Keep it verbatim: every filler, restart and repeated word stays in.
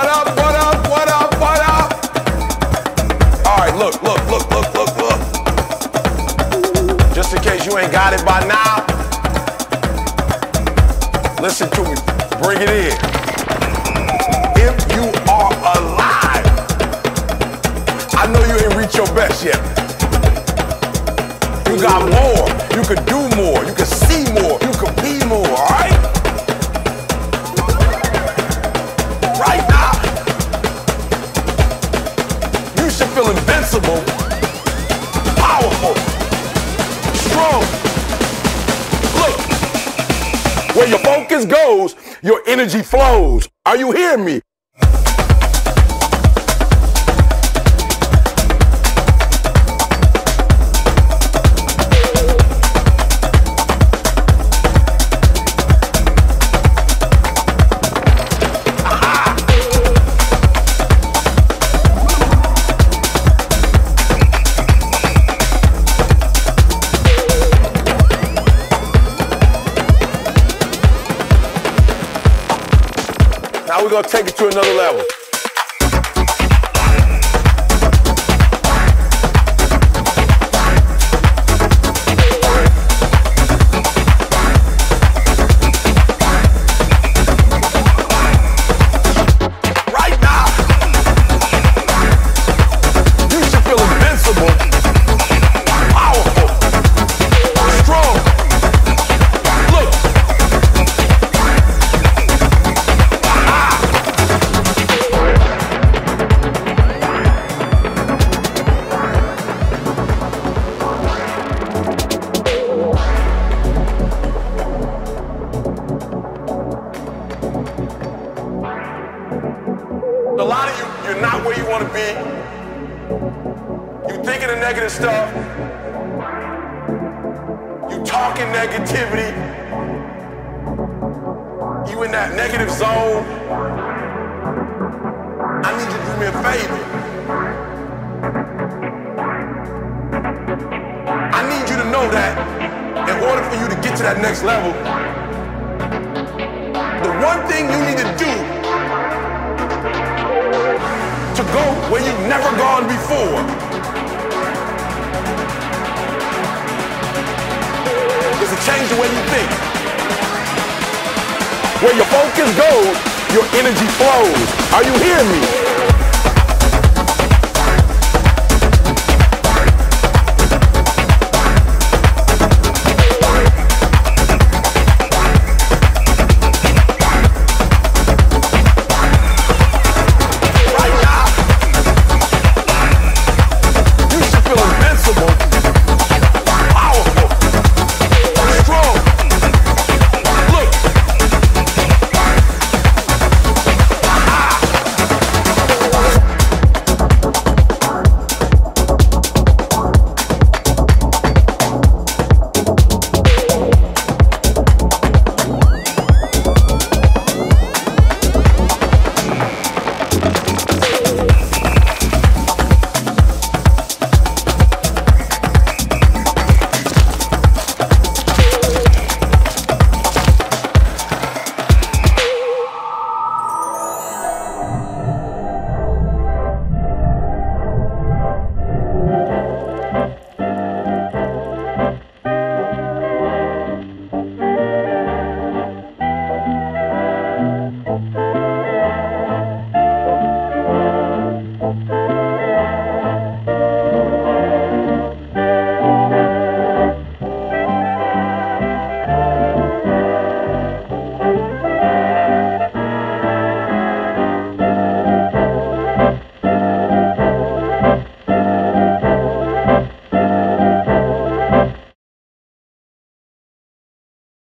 up, what up, what up, what up? All right, look, look, look, look, look, look. Just in case you ain't got it by now, listen to me, bring it in. If you are alive, I know you ain't reached your best yet. You got more, you could do more, you could see more, you could be more, all right? Right now, you should feel invincible, powerful, strong. Look, where your focus goes, your energy flows. Are you hearing me? Now we're gonna take it to another level. Right now, you should feel invincible, powerful, strong. Look. A lot of you, you're not where you want to be. You thinking of negative stuff. You talking negativity. You in that negative zone. I need you to do me a favor. I need you to know that in order for you to get to that next level, the one thing you need to do to go where you've never gone before is to change the way you think. Where your focus goes, your energy flows. Are you hearing me?